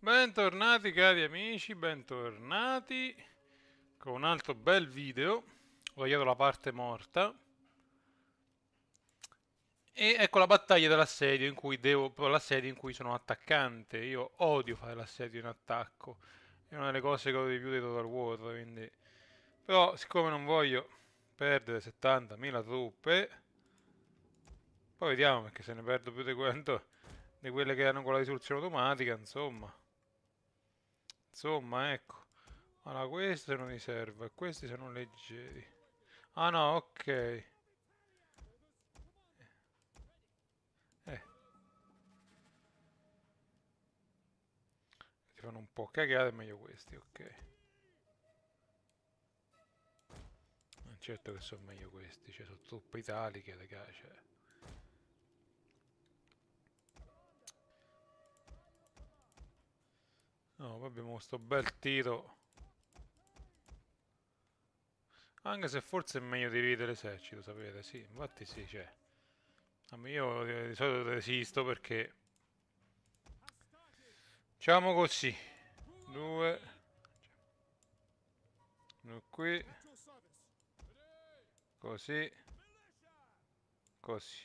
Bentornati cari amici, bentornati con un altro bel video. Ho tagliato la parte morta. E ecco la battaglia dell'assedio in cui l'assedio in cui sono attaccante. Io odio fare l'assedio in attacco. È una delle cose che odio di più di Total War, quindi... Però siccome non voglio perdere 70.000 truppe, poi vediamo perché se ne perdo più di quanto di quelle che hanno con la risoluzione automatica, insomma. Insomma, ecco. Allora, questo non mi serve, questi sono leggeri. Ah no, ok. Ti fanno un po' cagare, è meglio questi, ok. Certo che sono meglio questi, cioè sono truppe italiche, raga, cioè. No, poi abbiamo sto bel tiro. Anche se forse è meglio dividere l'esercito, sapete? Sì, infatti sì, cioè. Io di solito resisto perché... Facciamo così. Due qui. Così. Così.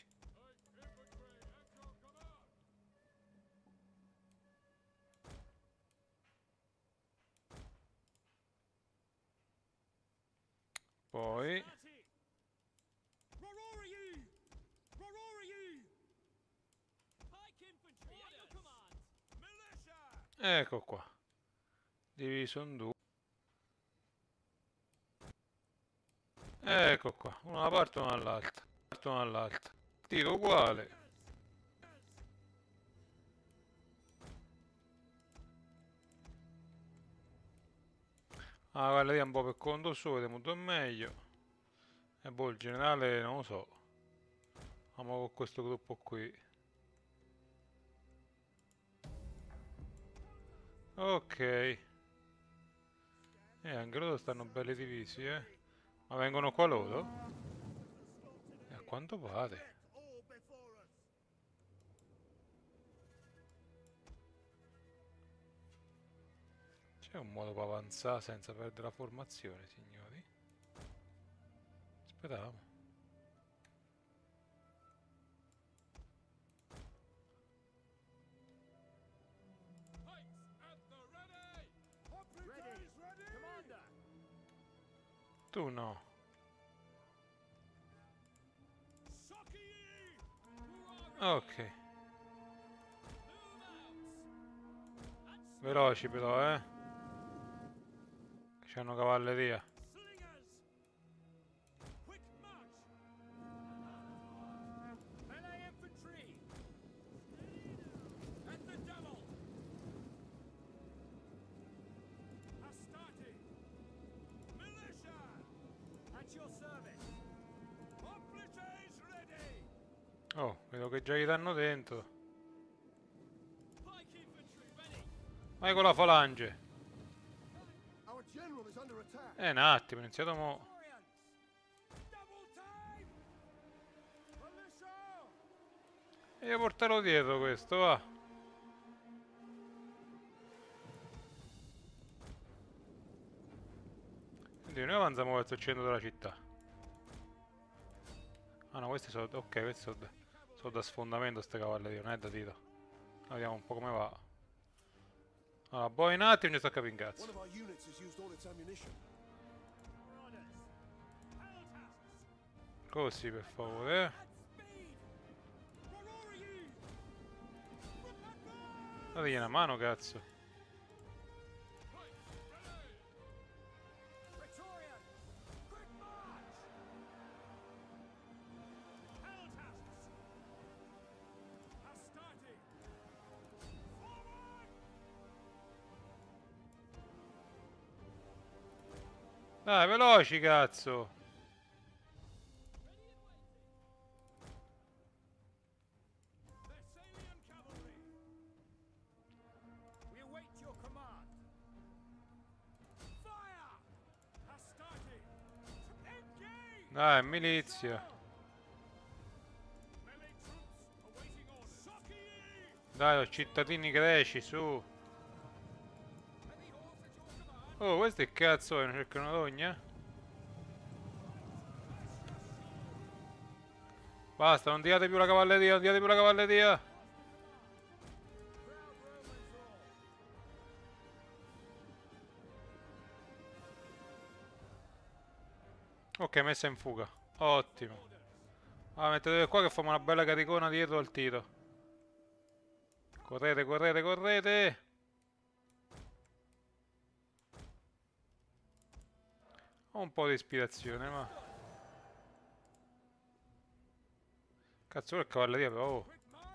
Poi... Ecco qua. Diviso in due. Ecco qua. Una da parte e una dall'altra. Parte una dall'altra. Tiro uguale. La cavalleria un po' per conto suo, vediamo dove è meglio. E boh, il generale non lo so. Andiamo con questo gruppo qui. Ok. Anche loro stanno belli divisi, eh. Ma vengono qua loro? A quanto pare. C'è un modo per avanzare senza perdere la formazione, signori? Speriamo. Tu no. Ok. Veloci però, eh. Che c'hanno cavalleria. Oh, vedo che già gli danno dentro. Vai con la falange. Un attimo, ho iniziato mo. E io porterò dietro questo, va. Quindi noi avanziamo verso il centro della città. Ah no, questi sono... Ok, questi sono da sfondamento ste cavallerie, non è da tiro. Vediamo un po' come va. Allora, boh in attimo e sto a capire in cazzo. Così per favore, eh. Dategli una mano, cazzo. Dai, veloci, cazzo. Dai, milizia. Dai, oh, cittadini greci, su. Oh, questi che cazzo è? Cercano d'ogna? Basta, non diate più la cavalleria, non diate più la cavalleria! Ok, messa in fuga. Ottimo. Ah, mettete qua che facciamo una bella caricona dietro al tiro. Correte, correte, correte! Ho un po' di ispirazione, ma... Cazzo, che cavalleria però, oh.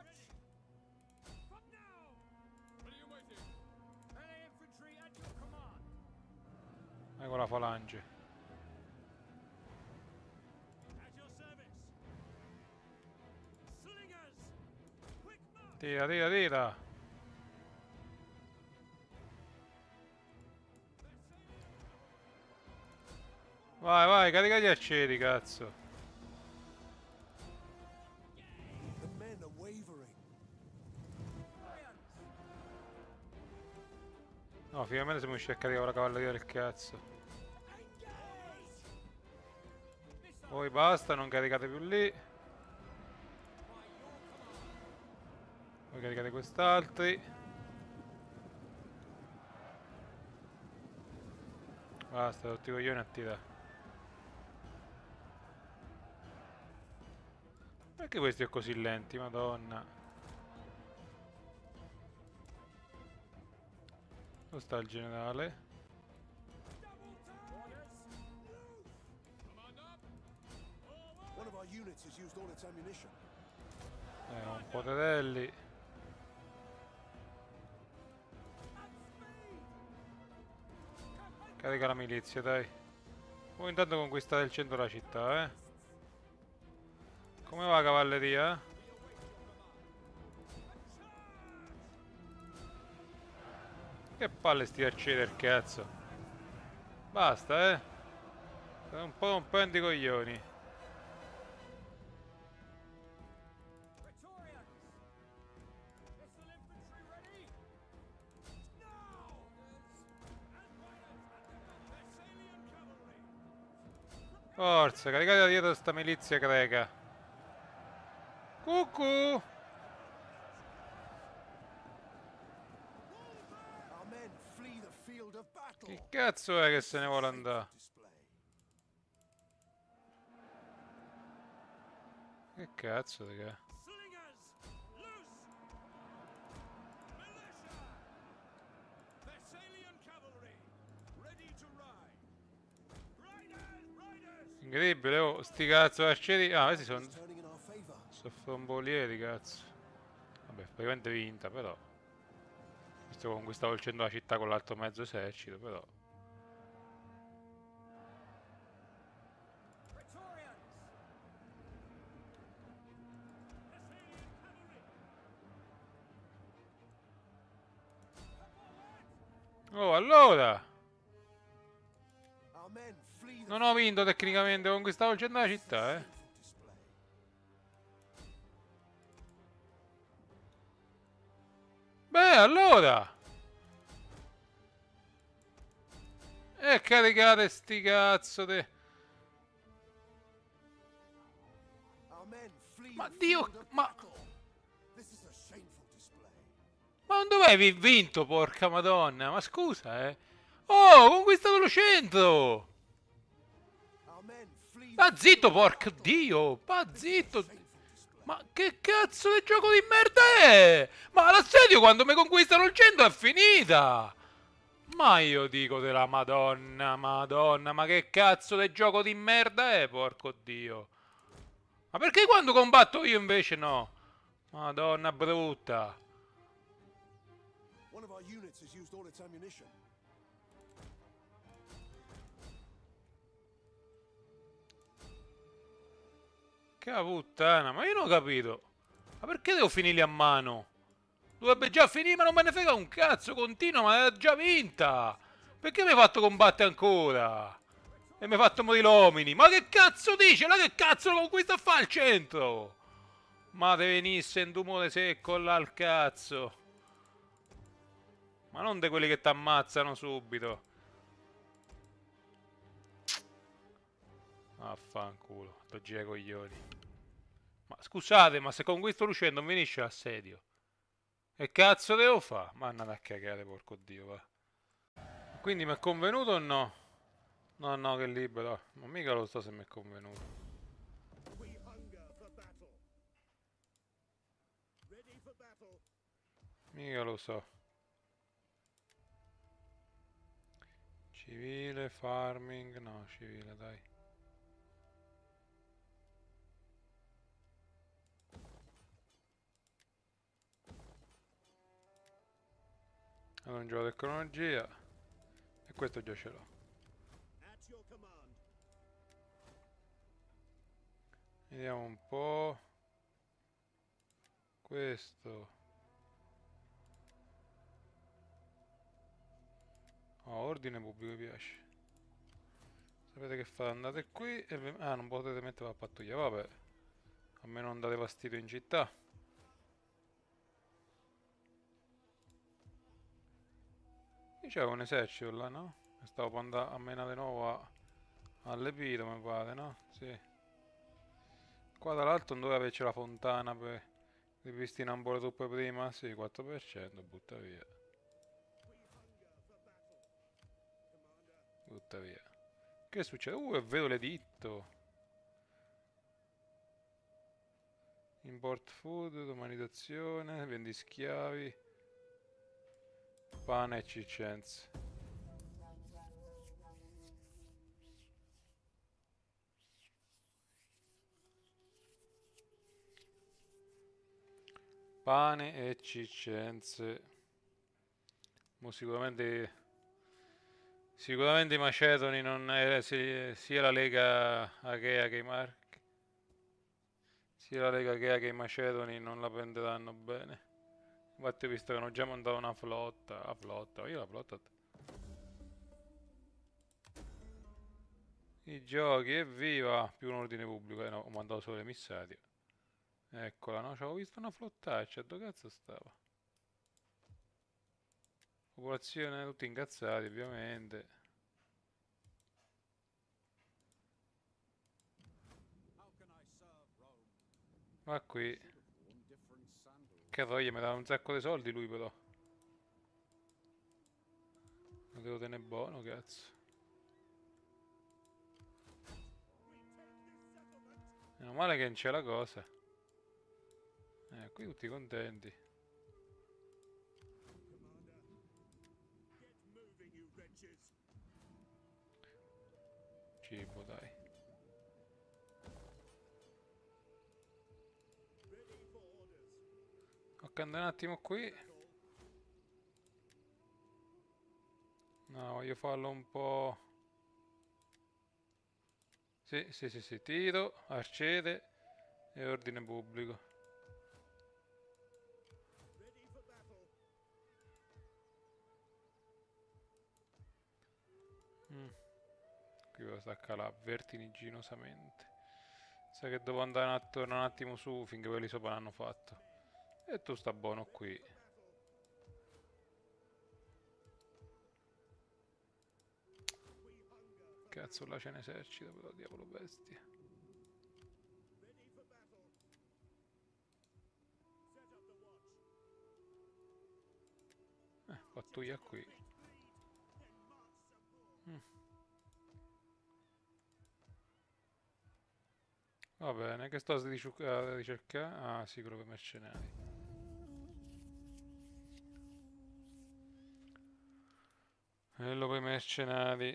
Ecco la falange. Tira, tira, tira! Vai, vai, carica gli arcieri, cazzo. No, finalmente siamo riusciti a caricare la cavalleria del cazzo. Poi basta, non caricate più lì. Poi caricate quest'altri. Basta, tutti i coglioni a tirare. Perché questi sono così lenti, madonna? Dove sta il generale? Un po' terelli. Carica la milizia, dai. Voi intanto conquistate il centro della città, eh. Come va la cavalleria? Che palle sti arcieri del cazzo. Basta, eh. Un po' un prendi i coglioni. Forza, caricate da dietro sta milizia greca. Cucù! Che cazzo è che se ne vuole andare? Che cazzo, raga? Incredibile, oh, sti cazzo arcieri. Ah, questi sono frombolieri, cazzo. Vabbè, praticamente vinta, però. Visto che conquistavo il centro della città con l'altro mezzo esercito, però. Oh, allora! Non ho vinto tecnicamente, ho conquistato il centro della città, eh. Beh, allora! E caricate sti cazzo de... Ma Dio, ma... Ma non dovevi vinto, porca madonna, ma scusa, eh. Oh, ho conquistato lo centro! Ma zitto, porca Dio! Ma zitto! Ma che cazzo di gioco di merda è? Ma l'assedio quando mi conquistano il centro è finita! Ma io dico della Madonna, Madonna, ma che cazzo di gioco di merda è, porco Dio? Ma perché quando combatto io invece no? Madonna brutta. Che puttana, ma io non ho capito. Ma perché devo finirli a mano? Dovrebbe già finire, ma non me ne frega un cazzo, continua, ma è già vinta. Perché mi hai fatto combattere ancora? E mi hai fatto morire l'omini. Ma che cazzo dice? Là che cazzo lo conquista a fare al centro? Ma te venisse in tumore secco là al cazzo. Ma non di quelli che ti ammazzano subito. Affanculo, sto gira coglioni. Ma scusate, ma se conquisto Lucendo non finisce l'assedio. Che cazzo devo fare? Ma andate a cagare, porco dio, va. Quindi mi è convenuto o no? No, no, che libero. Ma mica lo so se mi è convenuto. Mica lo so. Civile, farming, no, civile, dai. Allora, un gioco di tecnologia. E questo già ce l'ho. Vediamo un po'. Questo. Oh, ordine pubblico mi piace. Sapete che fate? Andate qui e... Ah, non potete mettere la pattuglia, vabbè. A me non date fastidio in città. Io c'avevo un esercito là, no? E stavo per andare a menare di nuovo a Lepito, mi pare, no? Sì. Qua tra l'altro non doveva averci la fontana per ripristinare un po' le truppe prima. Sì, 4%, butta via. Butta via. Che succede? È vero l'editto. Import food, umanizzazione, vendi schiavi, pane e ciccenze. Pane e ciccenze. Mo sicuramente i macedoni non sia la Lega Achea che i Marchi. Sia la Lega Achea che i macedoni non la prenderanno bene. Infatti ho visto che hanno già mandato una flotta. La flotta, io la flotta. I giochi, evviva! Più un ordine pubblico, no, ho mandato solo l'emissario. Eccola, no? Ci avevo visto una flottaccia, dove cazzo stava? Popolazione tutti incazzati, ovviamente. Ma qui. Che voglia, mi dà un sacco di soldi lui però. Lo devo tenere buono, cazzo. Meno male che non c'è la cosa. Qui tutti contenti. Cibo, dai. Ok, andare un attimo qui. No, voglio farlo un po'. Sì, sì, sì, sì, tiro, arciere e ordine pubblico. Qui lo sta a calare vertiginosamente. Sa che devo andare tornare un attimo su finché quelli sopra l'hanno fatto. E tu sta buono qui. Cazzo, là c'è un esercito, però diavolo bestia. Pattuglia qui. Va bene, che sto a ricercare? Ah, sicuro per mercenari. Quello per mercenari.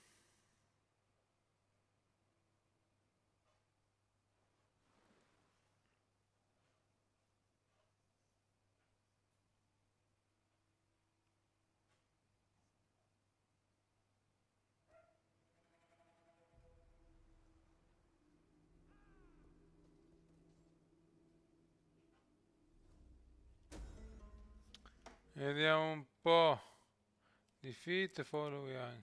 Vediamo un po'. Defeat, follow young.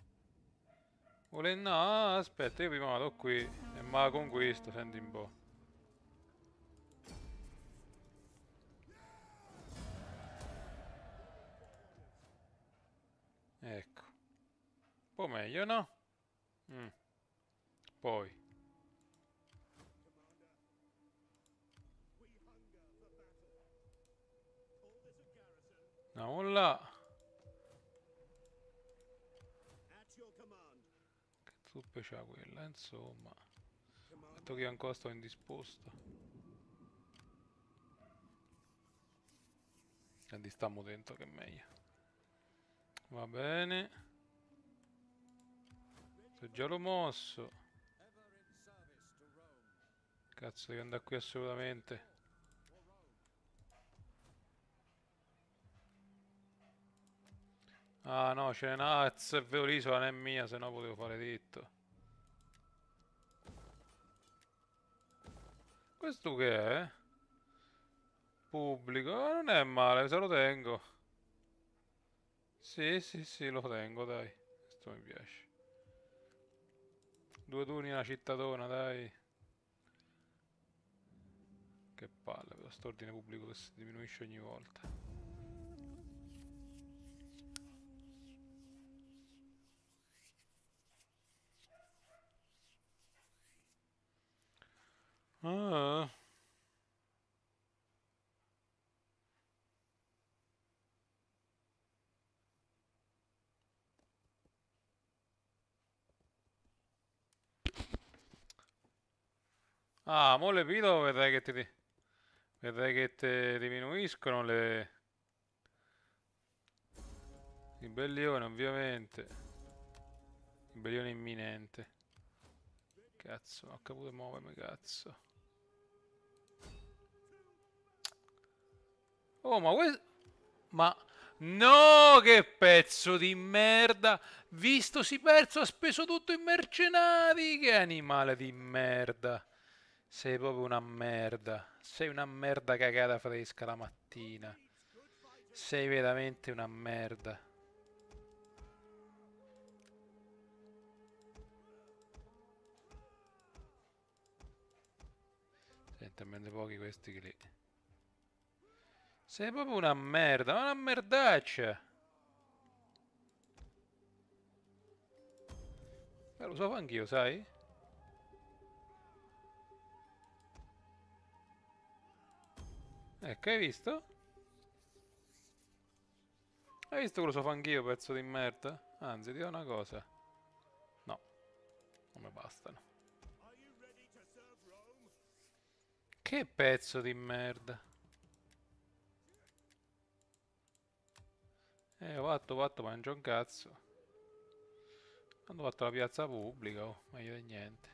No, aspetta, io prima vado qui e me la conquisto, senti un po'. Ecco. Un po' meglio, no? Poi. Andiamo là. Che truppe c'ha quella, insomma. Fatto che ancora sto indisposto. Quindi stiamo dentro che è meglio. Va bene. Se già l'ho mosso. Cazzo, devo andare qui assolutamente. Ah no, c'è una... è vero, l'isola non è mia, se no potevo fare ditto. Questo che è? Pubblico? Non è male, se lo tengo. Sì, sì, sì, lo tengo, dai. Questo mi piace. 2 turni una cittadona, dai. Che palle, però st'ordine pubblico che si diminuisce ogni volta. Ah. Ah, mo le pido, vedrai che ti diminuiscono le ribellioni, ovviamente. Ribellione imminente. Cazzo, ho capito muovermi, cazzo. Oh, ma questo... Ma... No, che pezzo di merda! Visto si perso, ha speso tutto in mercenari! Che animale di merda! Sei proprio una merda. Sei una merda cagata fresca la mattina. Sei veramente una merda. Senti, talmente pochi questi che lì. Sei proprio una merda, ma una merdaccia. Lo so anch'io, sai? Ecco, hai visto? Hai visto che lo so anch'io, pezzo di merda? Anzi, ti dico una cosa. No, non mi bastano. Che pezzo di merda. Ho fatto, mangio un cazzo. Hanno fatto la piazza pubblica, oh, meglio di niente.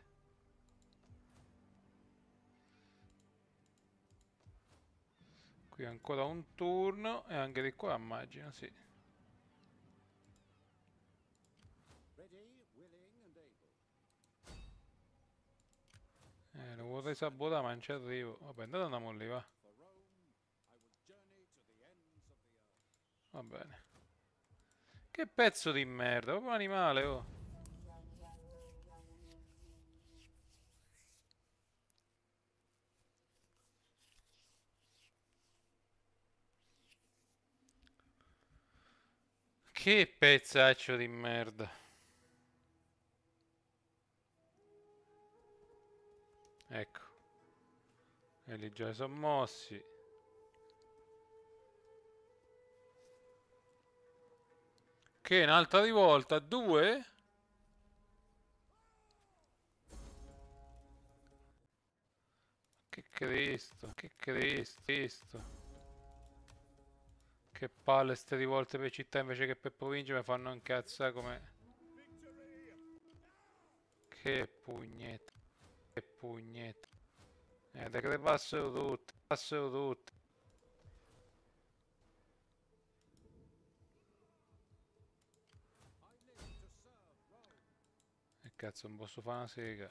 Qui ancora un turno e anche di qua immagino, sì. Lo vorrei sabotare ma non ci arrivo. Vabbè, intanto andiamo lì, va. Va bene. Che pezzo di merda, proprio un animale, oh. Che pezzaccio di merda. Ecco. E lì già sono mossi. Che un'altra rivolta? Due? Che Cristo, che Cristo. Che palle ste rivolte per città invece che per provincia mi fanno incazzare come... Che pugnetta, che pugnetta. Dai che le passero tutte, passero tutte. E cazzo, non posso fare una sega.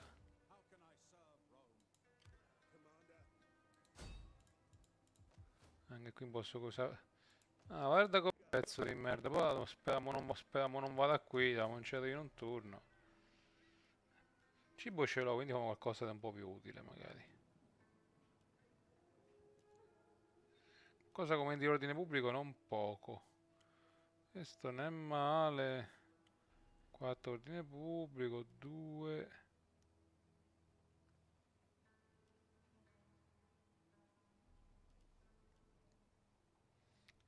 Anche qui non posso cosa... Ah, guarda come pezzo di merda. Poi speriamo non vada qui, non ci arrivi in un turno. Cibo ce l'ho, quindi facciamo qualcosa di un po' più utile magari. Cosa come di ordine pubblico non poco. Questo non è male. 4 ordine pubblico, 2.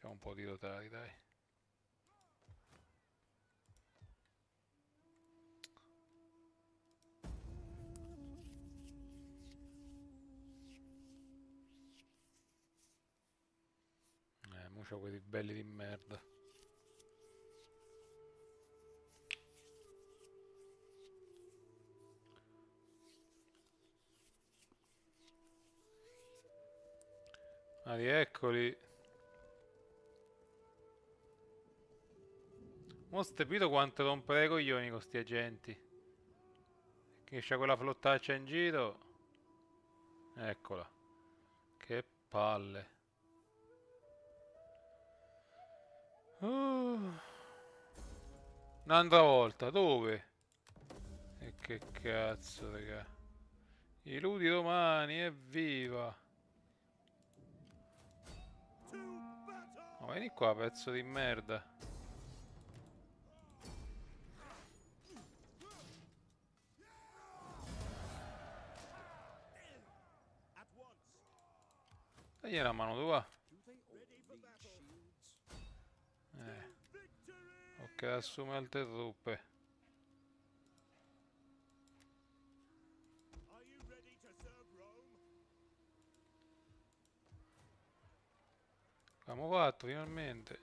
Facciamo un po' di rotari, dai. Mo c'ho quelli belli di merda. Ah, eccoli. Mo' ho capito quanto rompere i coglioni con sti agenti. Che c'è quella flottaccia in giro. Eccola. Che palle. Un'altra volta, dove? E che cazzo, raga. I ludi romani, evviva. Ma vieni qua, pezzo di merda. Dagli una mano tua. Ok, assume altre truppe. Abbiamo fatto finalmente.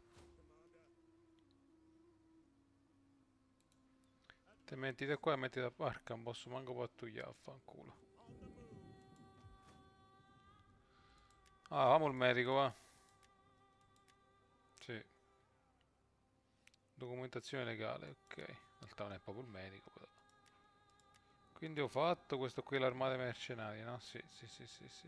Te metti da qua e metti da barca, non posso manco pattugliare, affanculo. Ah, vamo il medico, va. Sì. Documentazione legale, ok. In realtà non è proprio il medico, però. Quindi ho fatto questo qui, l'armata mercenaria, no? Sì, sì, sì, sì, sì.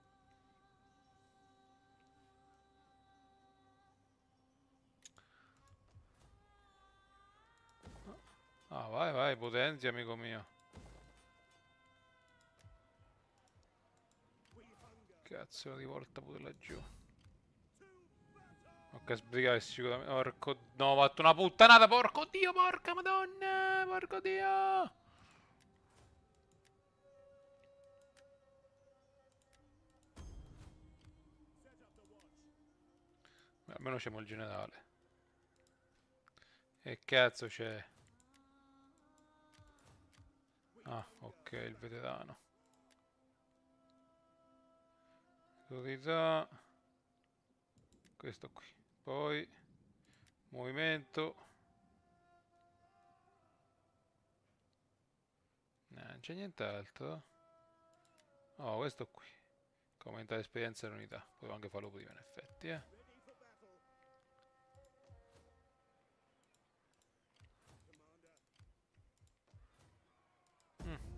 Ah, vai, vai, potenzia, amico mio. Cazzo, una rivolta pure laggiù. Ok, sbrigare sicuramente. Porco... No, ho fatto una puttanata, porco dio, porca madonna, porco dio. Beh, almeno c'è il generale. E cazzo c'è? Ah, ok, il veterano. Priorità. Questo qui. Poi movimento. Non c'è nient'altro. Oh, questo qui. Aumenta l'esperienza dell'unità. Potevo anche farlo prima, in effetti, eh. Mm.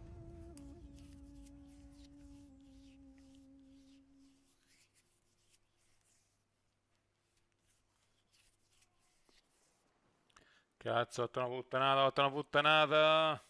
Cazzo, ho fatto una puttanata, ho fatto una puttanata.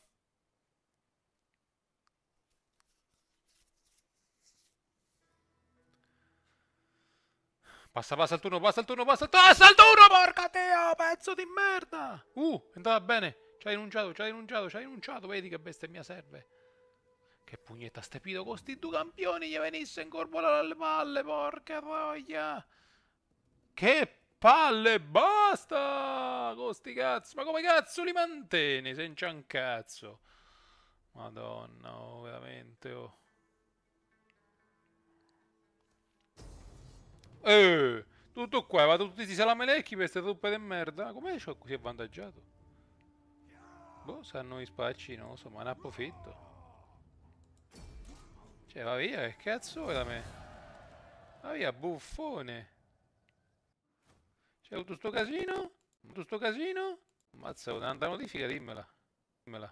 Passa, passa il turno, passa il turno, passa il turno, passa il turno, porca dio, pezzo di merda. È andata bene. Ci hai rinunciato, ci hai rinunciato, ci hai rinunciato. Vedi che bestemmia serve. Che pugnetta stepito con sti due campioni gli venisse incorporato alle palle, porca troia. Che palle, basta con sti cazzo. Ma come cazzo li mantieni senza un cazzo? Madonna, oh, veramente, oh. Tutto qua, va tutti i salamelecchi per queste truppe di merda. Come c'ho così avvantaggiato? Boh, sanno i spacci, non lo so, ma ne approfitto. Cioè, va via, che cazzo vuoi da me? Va via, buffone. C'è avuto sto casino? Tutto sto casino? Ammazza, una notifica, dimmela. Dimmela.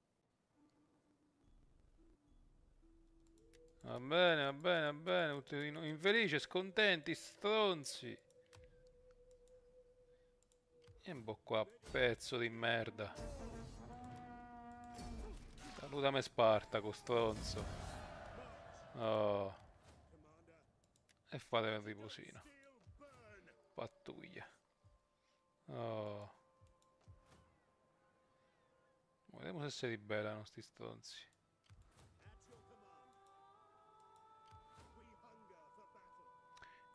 Va bene, va bene, va bene. Tutti infelici, scontenti, stronzi. E un po' qua, pezzo di merda. Salutami Spartaco, stronzo. Oh. E fate il riposino. Pattuglia. Oh. Vediamo se si ribellano sti stronzi.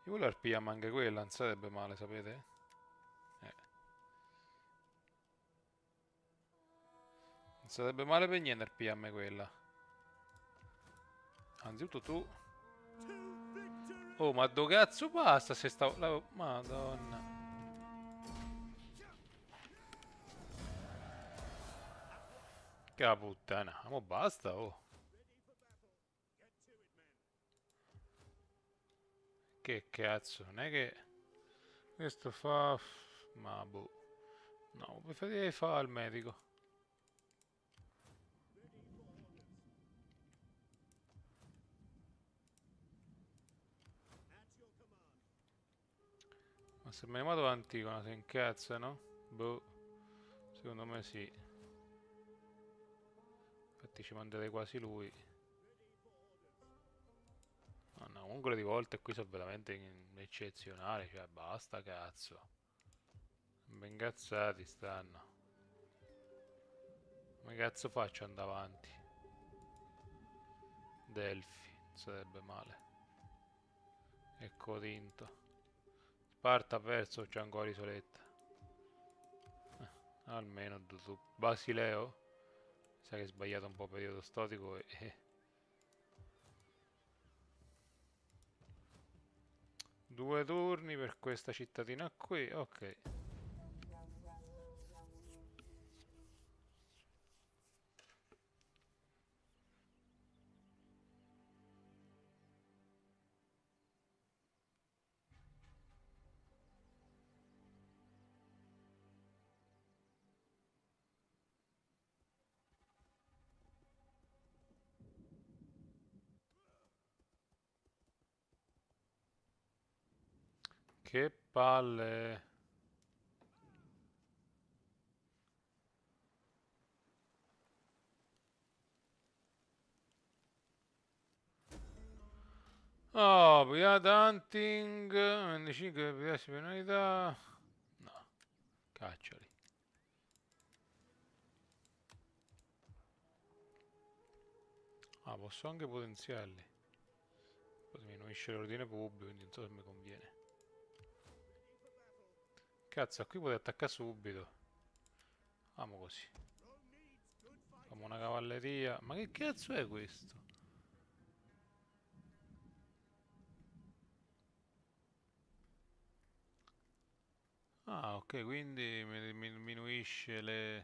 Io volevo arpigliarmi anche quella, non sarebbe male, sapete? Non sarebbe male per niente arpigliarmi quella. Anzitutto tu. Oh, ma dove cazzo basta se stavo... Madonna. Che la puttana. Ma basta, oh. Che cazzo, non è che... Questo fa... Ma boh. No, preferirei fare al medico. Ma se me ne vado Antigona si incazza, no? Boh. Secondo me sì. Infatti ci manderei quasi lui. No, no, comunque le volte qui sono veramente eccezionali, cioè basta cazzo. Ben incazzati stanno. Come cazzo faccio ad andare avanti? Delfi, non sarebbe male. E Corinto. Sparta perso, c'è ancora Isoletta. Almeno tu. Basileo? Sa che è sbagliato un po' periodo storico e... Due turni per questa cittadina qui, ok. Che palle. Oh, pirata hunting, 25 diverse penalità. No, cacciali. Ah, posso anche potenziarli. Poi diminuisce l'ordine pubblico, quindi non so se mi conviene. Cazzo, qui potete attaccare subito. Famo così. Facciamo una cavalleria. Ma che cazzo è questo? Ah, ok, quindi mi diminuisce le...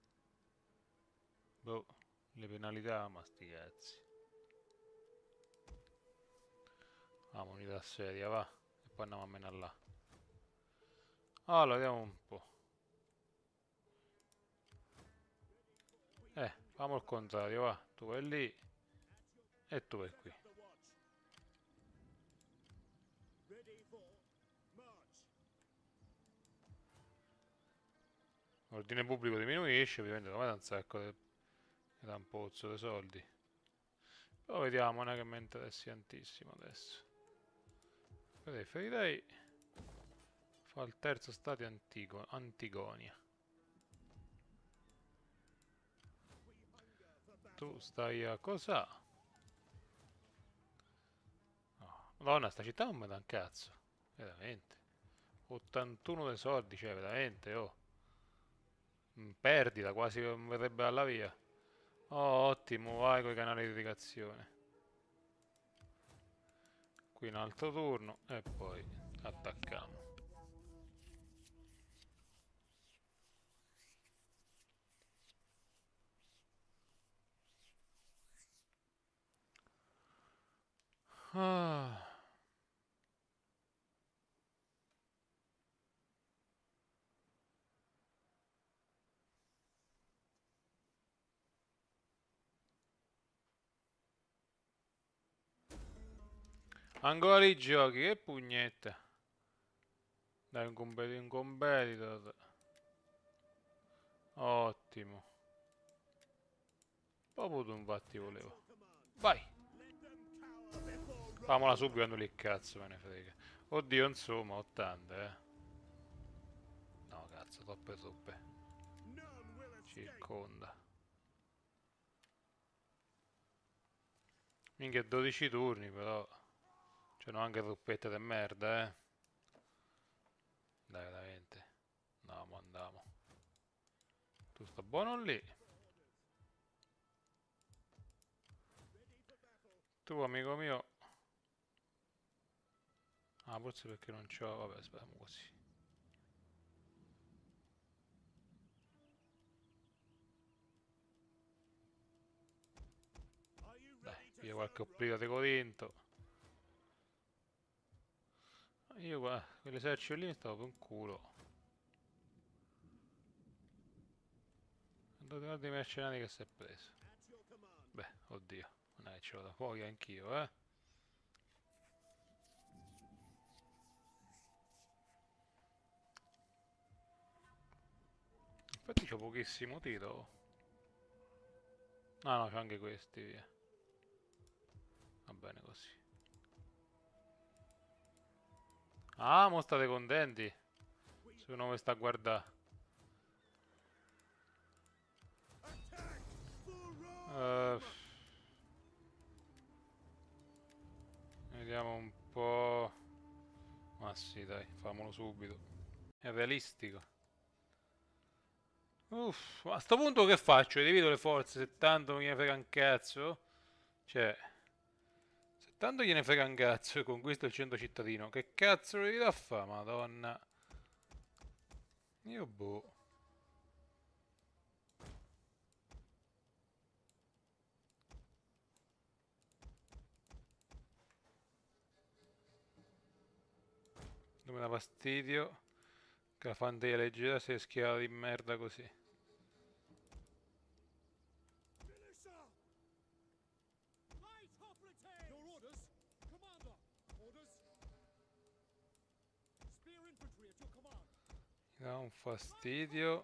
Boh, le penalità, ma sti cazzi. Ah, unità seria, va. E poi andiamo a menare là. Allora, vediamo un po'. Famo il contrario, va. Tu vai lì e tu vai qui. L'ordine pubblico diminuisce, ovviamente non è un sacco di... da un pozzo di soldi. Però vediamo, non è che mi interessi tantissimo adesso. Vedete, Feridei fa il terzo stadio Antigonia. Tu stai a cosa? No. Madonna, sta città non mi dà un cazzo. Veramente. 81 dei soldi, cioè veramente, oh. In perdita, quasi non verrebbe alla via. Oh, ottimo, vai con i canali di irrigazione. Qui un altro turno e poi attacchiamo. Ah. Ancora i giochi, che pugnetta. Dai, un competitor. Ottimo. Proprio tu infatti volevo. Vai. Famola subito quando lì cazzo me ne frega. Oddio, insomma, 80, eh. No, cazzo, troppe truppe. Circonda. Minchia, 12 turni, però. Sono anche truppette de merda, eh. Dai, veramente. No, ma andiamo. Tu sta buono lì. Tu, amico mio. Ah, forse perché non c'ho... Vabbè, speriamo così. Dai, via qualche opprido di Corinto. Io qua, quell'esercito lì mi stavo per un culo. Guarda i mercenari che si è preso. Beh, oddio, non è che ce l'ho da fuochi anch'io, eh. Infatti c'ho pochissimo tiro. Ah no, c'ho anche questi, via. Va bene così. Ah, mo state contenti? Se uno mi sta a guardare. Vediamo un po'. Ma sì, dai, famolo subito. È realistico. Uff, ma a sto punto che faccio? Divido le forze se tanto mi frega un cazzo? Cioè, se tanto gliene frega un cazzo e conquisto il centro cittadino, che cazzo lo devi da fare, madonna? Io boh. Non mi dà fastidio che la fanteria leggera sia schiava di merda così. Mi dà un fastidio.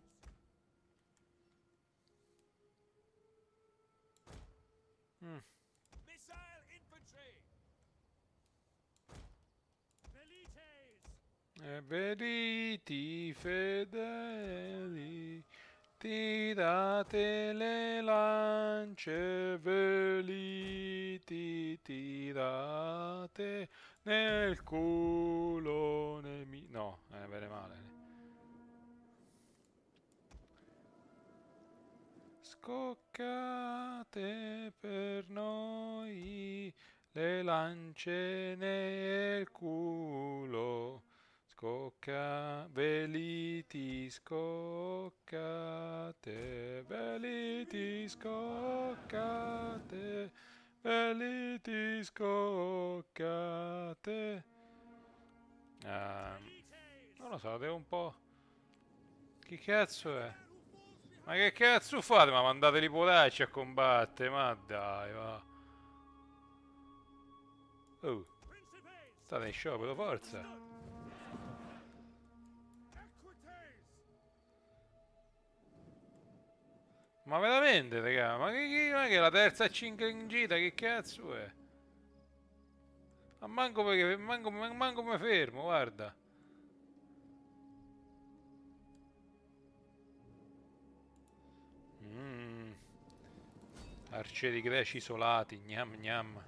Veliti fedeli, tirate le lance, veliti tirate nel culo nemico. No, bene male. Scoccate per noi le lance nel culo. Veliti scoccate, veliti scoccate, veliti scoccate. Non lo so, devo un po'... Chi cazzo è? Ma che cazzo fate? Ma mandateli polacci a combattere, ma dai, va. Oh, state in sciopero, forza. Ma veramente, raga? Ma che è la terza cingita? Che cazzo è? Ma manco perché... Manco mi fermo, guarda. Arcieri greci isolati, gnam gnam.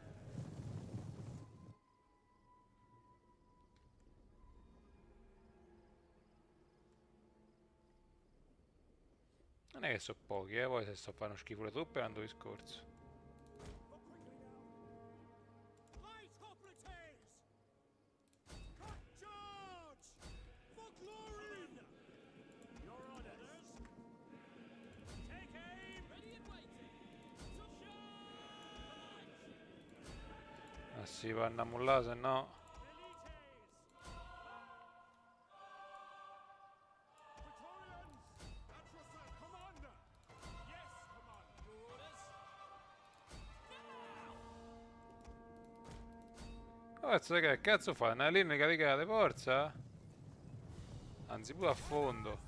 Non è che so pochi, poi se sto a fare schifo le truppe è un discorso. Ma si vanno a mullare, se no... Forza, che cazzo fa? Una linea caricate, forza? Anzi, pure a fondo.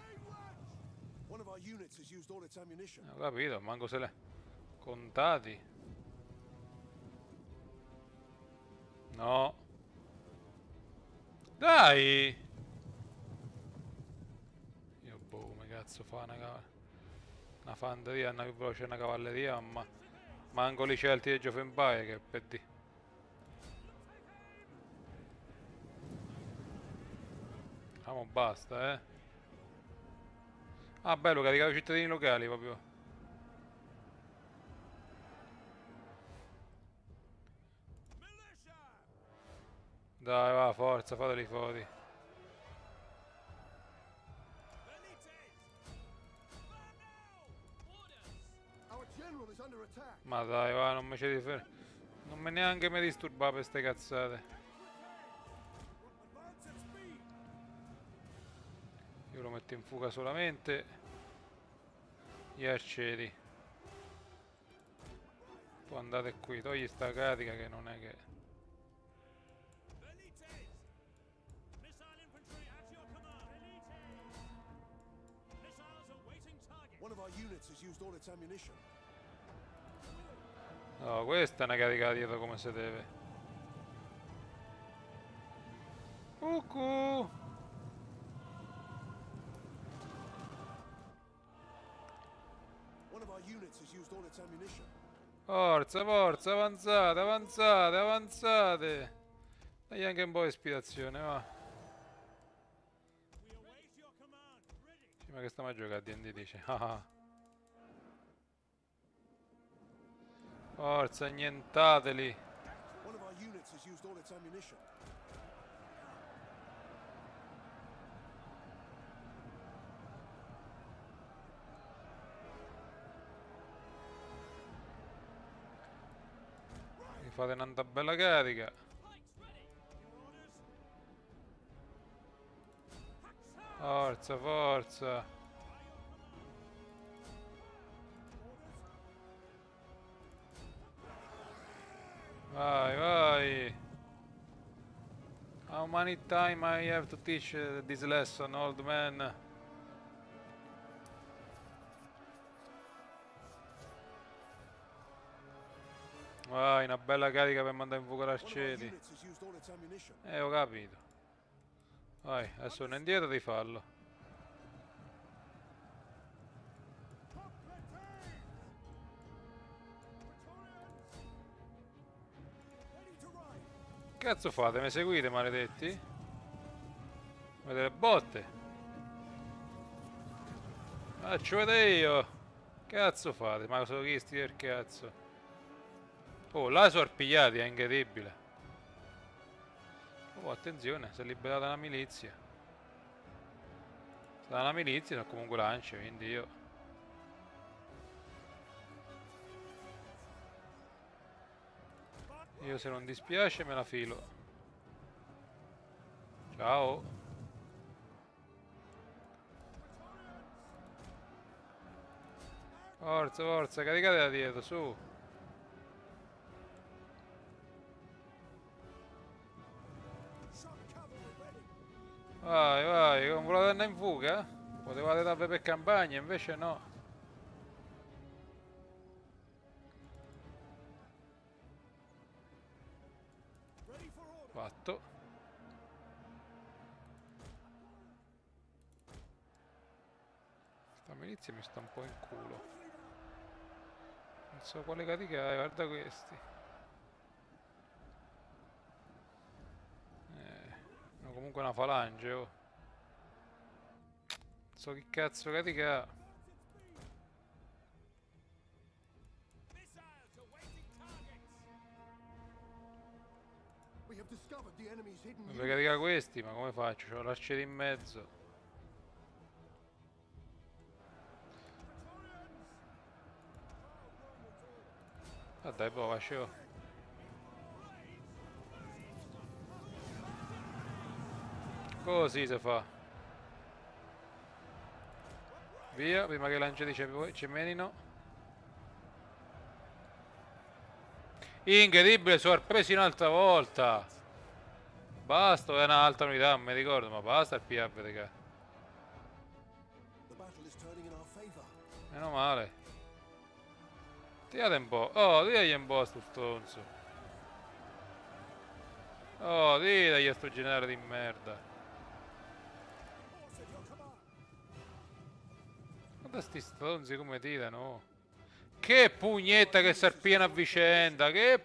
Ho capito, manco se le... Contati. No. Dai! Io boh, come cazzo fa una fanteria, una più veloce una cavalleria, ma... Manco li Celti di Age of Empire che per di... Mo basta, eh. Ah, bello, caricare i cittadini locali proprio. Dai, va, forza, fateli fuori. Ma dai, va, non mi c'è di fare. Non me neanche mi disturba per ste cazzate. Io lo metto in fuga solamente gli arcieri. Poi andate qui, togli sta carica che non è che... No, questa è una carica dietro come si deve. Cucù! Forza, forza, avanzate, avanzate, avanzate! Dai anche un po' di ispirazione, va. Sì, ma che stiamo a giocare a D&D dice. Forza, annientateli. Mi fate una bella carica. Forza, forza. Vai, vai. How many time I have to teach this lesson, old man? Vai, una bella carica per mandare in fuga l'arcieri. Ho capito. Vai, adesso torna indietro di fallo. Cazzo fate? Mi seguite, maledetti? Vedete le botte? Ah, ci vedo io! Cazzo fate? Ma sono chi sti del cazzo? Oh, là sono arpigliati, è incredibile. Oh, attenzione, si è liberata una milizia. Se è una milizia, sono comunque lance, quindi io... Io se non dispiace me la filo. Ciao. Forza, forza, caricate da dietro, su. Vai, vai, non volete andare in fuga? Potevate dare per campagna, invece no. Fatto. Sta milizia mi sta un po' in culo. Non so quale carica hai, guarda questi. No, comunque una falange, oh. Non so che cazzo carica ha. Dovrei caricare questi, ma come faccio? C'ho l'arciere in mezzo. Ah dai, prova, scemo. Così si fa. Via, prima che lanciati ci menino. Incredibile, sorpresi un'altra volta. Basta, è un'altra unità, non mi ricordo, ma basta il PA, raga. Meno male. Tirate un po'. Oh, tiragli un po' a sto stronzo. Oh, tiragli a sto generale di merda. Guarda sti stronzi come tirano. Che pugnetta che si arpiano a vicenda. Che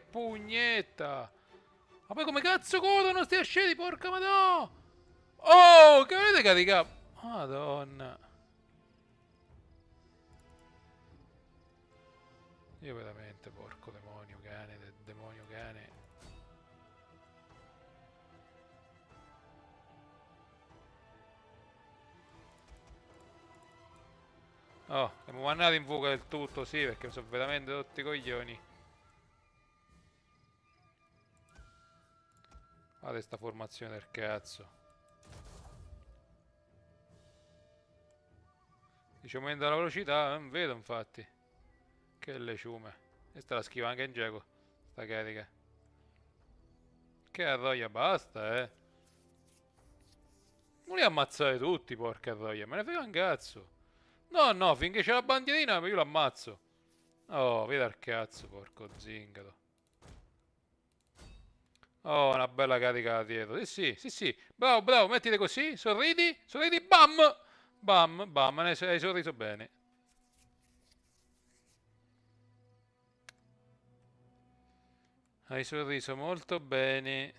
pugnetta. Ma poi come cazzo corrono sti asceti, porca madonna! Oh, che vedete potete caricare? Madonna. Io veramente, porco demonio cane, demonio cane. Oh, siamo mandati in fuga del tutto, sì, perché mi sono veramente rotti i coglioni. Guarda sta formazione del cazzo. Dice aumenta la velocità, non vedo infatti. Che le ciume. Questa la schiva anche in gioco. Sta carica. Che arroia, basta, eh. Non li ammazzare tutti, porca arroia. Me ne frega un cazzo. No, no, finché c'è la bandierina io lo ammazzo. Oh, vedi al cazzo, porco zingaro. Oh, una bella carica da dietro. Sì, sì, sì, sì. Bravo, bravo, mettiti così, sorridi, sorridi, bam! Bam, bam, hai sorriso bene. Hai sorriso molto bene.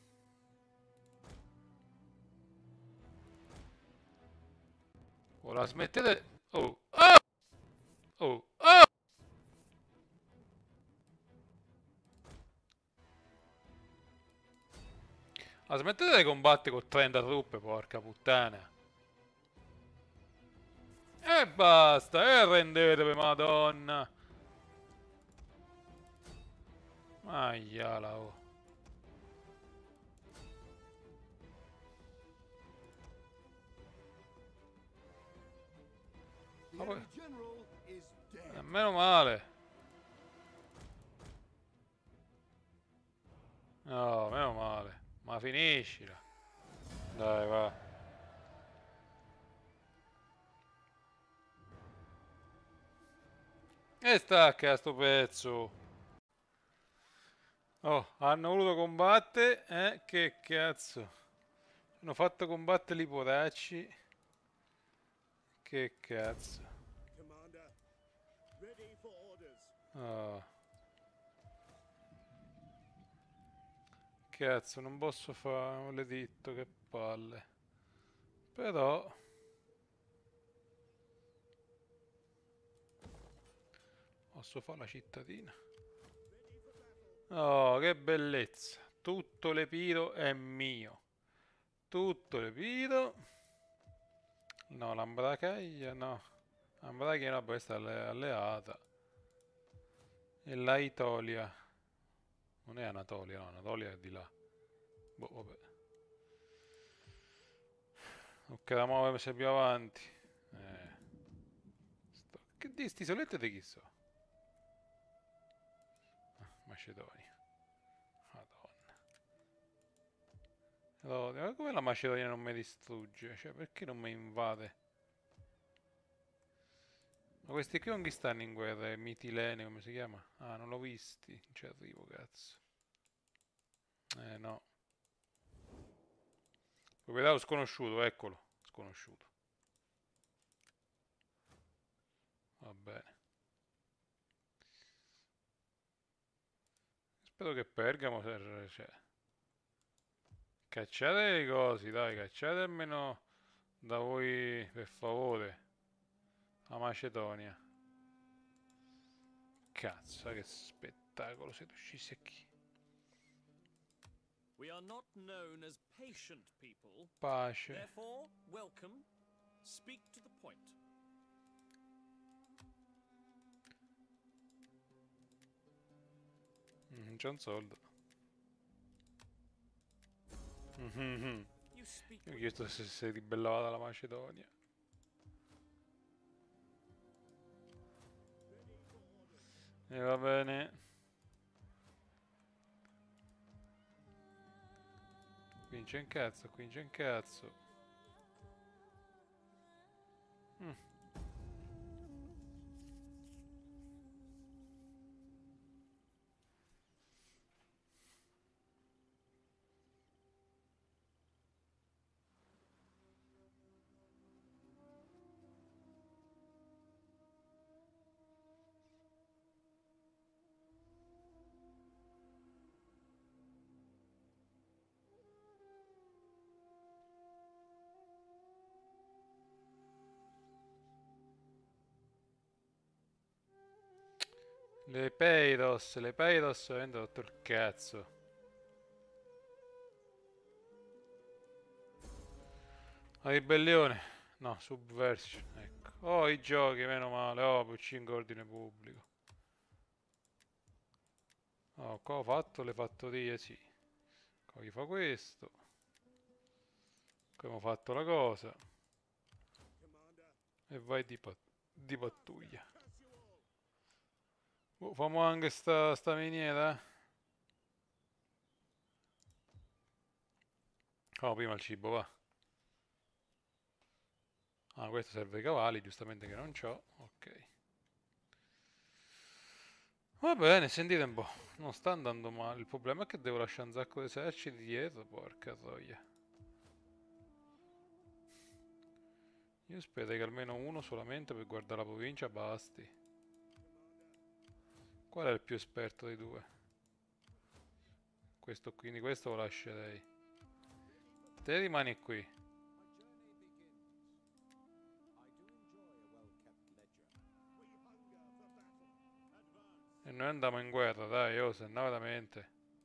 Ora smettete... Oh, oh, oh, oh! Ma smettete di combattere con 30 truppe, porca puttana. E basta, e arrendetevi, madonna. Maiala, oh. Ma poi... Meno male. No, meno male. Ma finiscila. Dai, va. E stacca sto pezzo. Oh, hanno voluto combattere, Che cazzo. Hanno fatto combattere i poracci. Che cazzo. Oh. Cazzo, non posso fare un editto, che palle. Però... Posso fare la cittadina. Oh, che bellezza. Tutto l'Epiro è mio. Tutto l'Epiro. No, l'Ambracaglia no. L'Ambracaglia no, questa è alleata. E la Itolia. Non è Anatolia, no, Anatolia è di là. Boh, vabbè. Ok, da muoversi più avanti. Che di sti solette di chi so? Macedonia. Madonna. Allora, come la Macedonia non mi distrugge? Cioè, perché non mi invade? Ma questi qui con chi stanno in guerra? Mitilene, come si chiama? Ah, non l'ho visti. Non ci arrivo, cazzo. No. Proprietario sconosciuto, eccolo. Sconosciuto. Va bene. Spero che Pergamo cioè, cacciate i cosi, dai, cacciate almeno da voi, per favore. La Macedonia. Cazzo, che spettacolo, siete usciti qui. We are not known as patient people. Pace. Therefore, welcome. Speak to the point. Non c'è un soldo. Io ho chiesto se si ribellava dalla Macedonia. E va bene. Qui c'è un cazzo, qui c'è un cazzo. Le Peidos avendo rotto il cazzo. La ribellione. No, subversion, ecco. Oh, i giochi, meno male. Oh, più 5 ordine pubblico. Oh, qua ho fatto le fattorie, sì. Qua gli fa questo. Qua abbiamo fatto la cosa. E vai di pattuglia. Oh, famo anche sta miniera. Oh, prima il cibo, va. Ah, questo serve ai cavalli, giustamente che non c'ho. Ok. Va bene, sentite un po'. Non sta andando male. Il problema è che devo lasciare un sacco di eserciti dietro, porca troia. Io spero che almeno uno solamente per guardare la provincia basti. Qual è il più esperto dei due? Questo, quindi questo lo lascerei. Te rimani qui. E noi andiamo in guerra, dai, oh, se no veramente.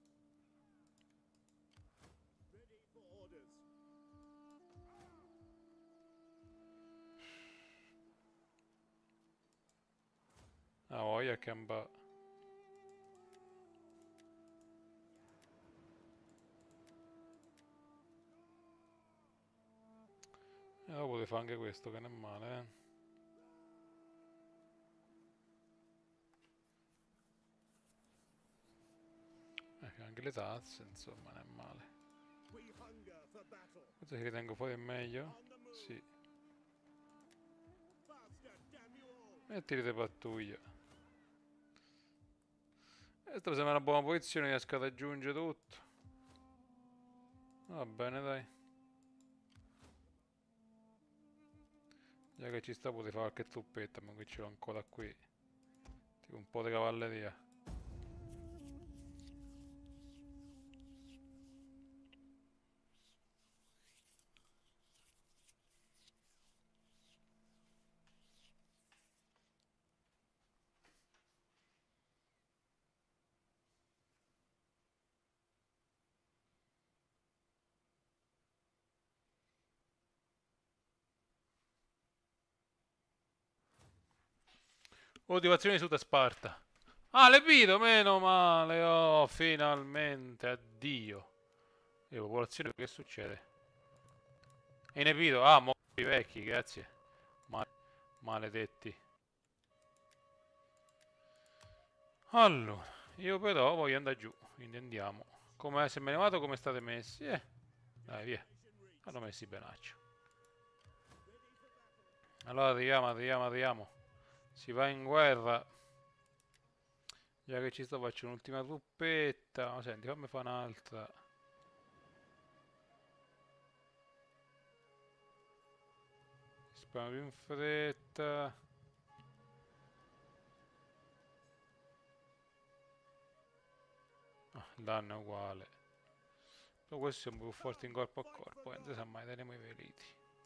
Ah, voglia che amba. E dopo potete fare anche questo, che non è male, eh. Anche le tazze, insomma, non è male. Questo si ritengo fuori è meglio? Sì. Mettili le pattuglie. Questa mi sembra una buona posizione, riesco ad aggiungere tutto. Va bene, dai. Già che ci sta potete fare qualche truppetta, ma qui ce l'ho ancora qui. Tipo un po' di cavalleria. Motivazione su da Sparta. Ah, le vedo, meno male. Oh, finalmente, addio. E popolazione, che succede? E ne vedo, ah, morti vecchi, grazie. Maledetti. Allora, io però voglio andare giù, quindi andiamo. Come se me ne vado, come state messi? Dai, via. Hanno messi benaccio. Allora arriviamo. Si va in guerra. Già che ci sto faccio un'ultima truppetta. Ma senti, fammi fare un'altra. Sparo più in fretta. Ah, il danno è uguale. Però questi sono più forti in corpo a corpo. Non si sa mai, teniamo i veliti.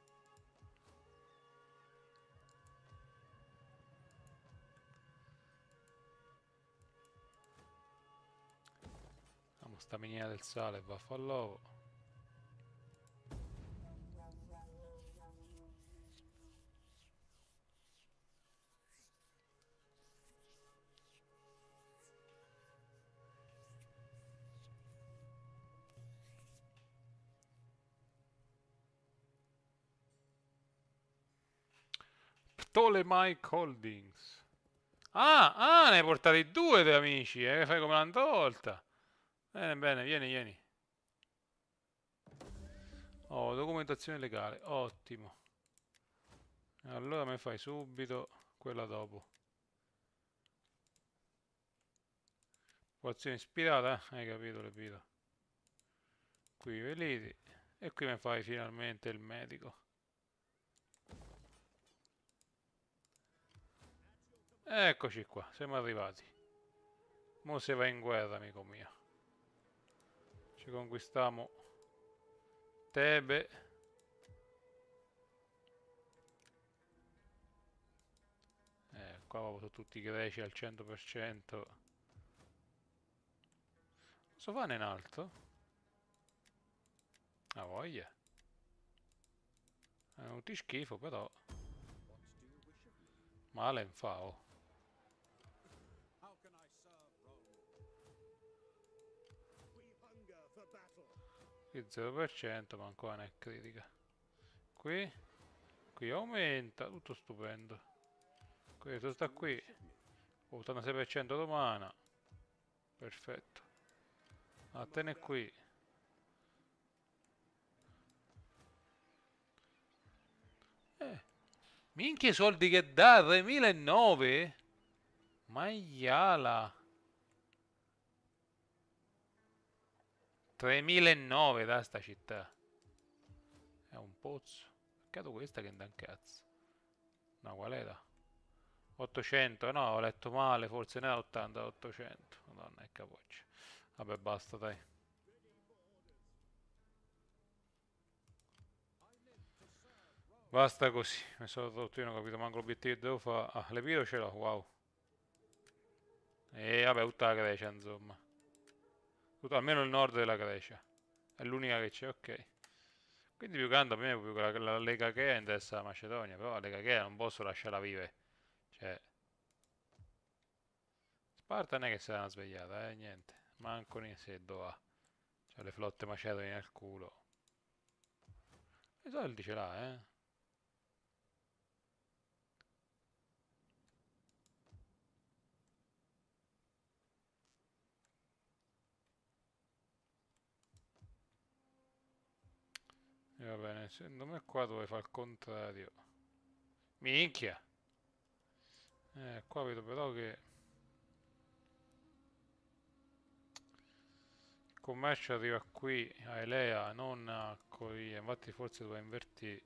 Sta miniera del sale va a far l'uovo. Ptolemaic Holdings. Ne hai portati due di amici, fai come l'altra volta. Bene, vieni. Oh, documentazione legale, ottimo. Allora mi fai subito quella dopo. Popolazione ispirata, hai capito, capito. Qui i veliti. E qui mi fai finalmente il medico. Eccoci qua, siamo arrivati. Mo se va in guerra, amico mio. Ci conquistiamo Tebe. qua sono tutti greci al 100%. Posso fare in alto? Ah, voglia. È un schifo, però. Male in fa, oh. Qui 0%, ma ancora non è critica. Qui aumenta, tutto stupendo. Questo sta qui. 86% domana. Perfetto. A te ne qui. Minchia i soldi che dà, 3009? Maiala. 3009 da sta città. È un pozzo. Peccato questa che dà un cazzo. No, qual era? 800, no, ho letto male, forse ne è 80, 800. Madonna, è capoccia. Vabbè, basta, dai. Basta così. Mi sono rotto, io non ho capito manco l'obiettivo che devo fare. Ah, le video ce l'ho, wow. E vabbè, tutta la Grecia, insomma. Almeno il nord della Grecia. È l'unica che c'è, ok. Quindi più che altro a me più che la Lega che interessa la Macedonia, però la Lega che non posso lasciarla vivere. Cioè, Sparta non è che si era svegliata, niente. Manco ne se dove. C'ha le flotte macedoni nel culo. I soldi ce l'ha, eh. E va bene, secondo me qua dove fa il contrario. Minchia! Qua vedo però che il commercio arriva qui a Elea, non a Coria. Infatti forse dovrà invertire.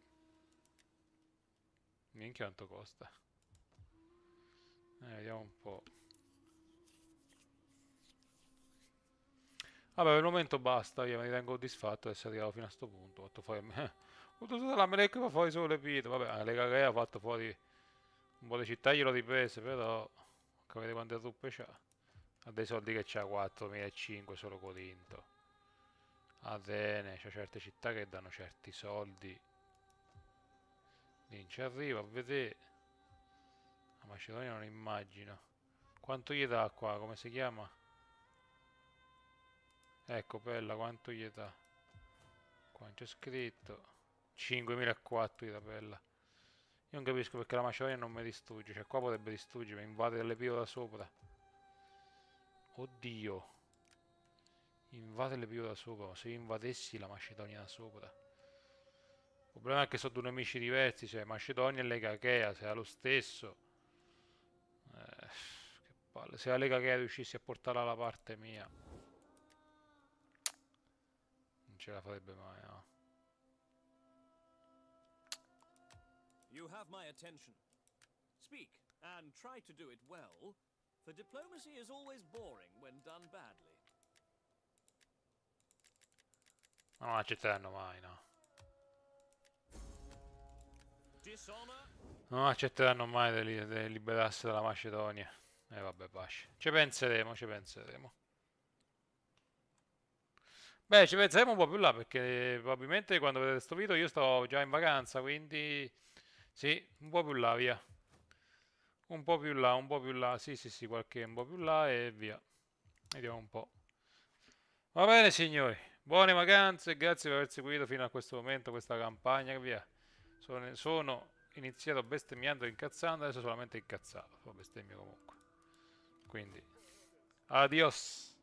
Minchia quanto costa. Vediamo un po'. Vabbè, per il momento basta, io mi ritengo soddisfatto di essere arrivato fino a questo punto. Ho fatto fuori... Ho tutta la melecca fa fuori solo le pite. Vabbè, la Lega Grea ha fatto fuori un po' di città, glielo riprese, però... Capite quante truppe c'ha? Ha dei soldi che c'ha 4.500 solo Corinto. Atene, c'è certe città che danno certi soldi. Lì ci arriva a vedere. La Macedonia non immagino. Quanto gli dà qua? Come si chiama? Ecco, Pella, quanto gli dà? Qua c'è scritto 5.400 gli dà Pella. Io non capisco perché la Macedonia non mi distrugge. Cioè qua potrebbe distruggere, mi invade le pio da sopra. Oddio. Invade le pio da sopra. Ma se io invadessi la Macedonia da sopra. Il problema è che sono due nemici diversi. Cioè Macedonia e Lega Achea. Se è lo stesso. Che palle. Se la Lega Achea riuscissi a portarla alla parte mia. Non ce la farebbe mai, no? You have my attention. Speak, and try to do it well, for diplomacy is always boring when done badly. Ma non accetteranno mai, no? Dishonor? Non accetteranno mai di liberarsi dalla Macedonia. E vabbè, pace. Ci penseremo, ci penseremo. Beh, ci penseremo un po' più là, perché probabilmente quando vedete questo video io sto già in vacanza, quindi... Sì, un po' più là, via. Un po' più là, un po' più là. Sì, sì, sì, qualche un po' più là e via. Vediamo un po'. Va bene, signori. Buone vacanze, grazie per aver seguito fino a questo momento questa campagna, via. Sono iniziato bestemmiando e incazzando, adesso solamente incazzato. Bestemmio comunque. Quindi, adios.